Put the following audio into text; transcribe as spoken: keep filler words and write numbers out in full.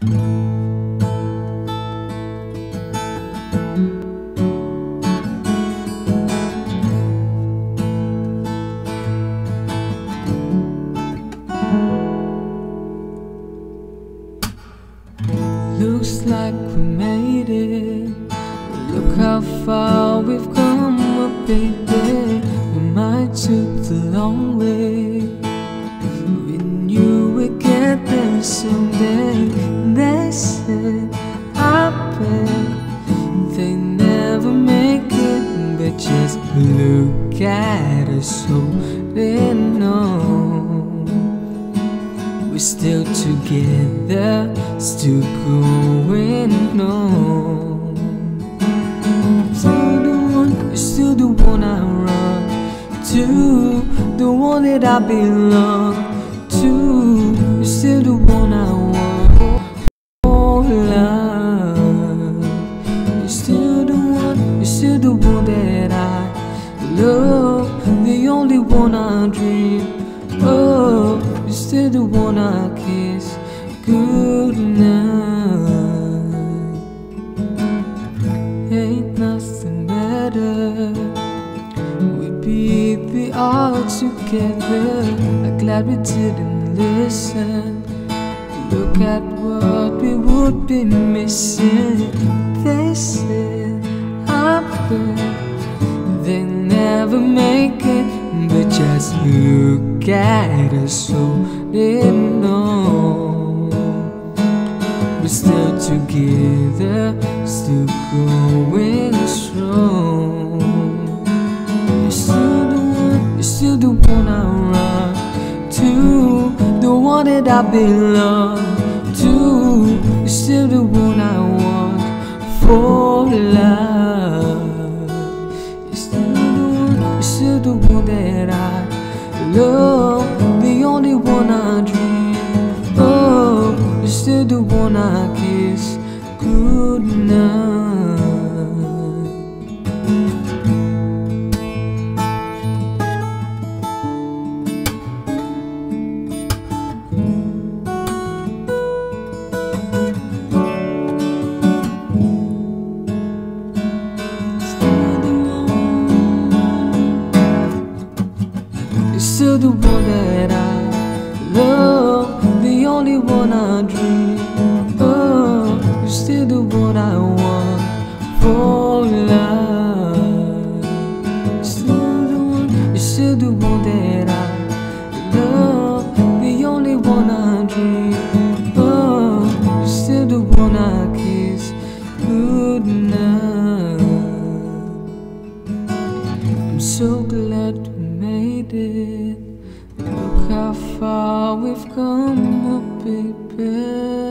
Looks like we made it. Look how far we've come, oh baby. We might took the long way. We knew we'd get there someday. They said, I bet they never make it, but just look at us holding on. We're still together, still going on. Still the one, you're still the one I run to, the one that I belong to. You're still the one I want for love. You're still the one, you're still the one that I love, the only one I dream of. You're still the one I kiss good night. Ain't nothing better. We beat the odds together. I'm glad we didn't listen. Look at what we would be missing. They said, I bet they never make it, but just look at us holding on. We're still together, still going strong. You're still the one, you're still the one I run to, the one that I belong to. You're still the one I want for love. You're still the one, you're still the one that I love, the only one I dream of. You're still the one I kiss good night. Still the one that I love, the only one I dream of. You're still the one I want for love. You're still the one, you're still the one that I love, the only one I dream of. You're still the one I kiss good night. I'm so glad we made it. Look how far we've come, oh baby.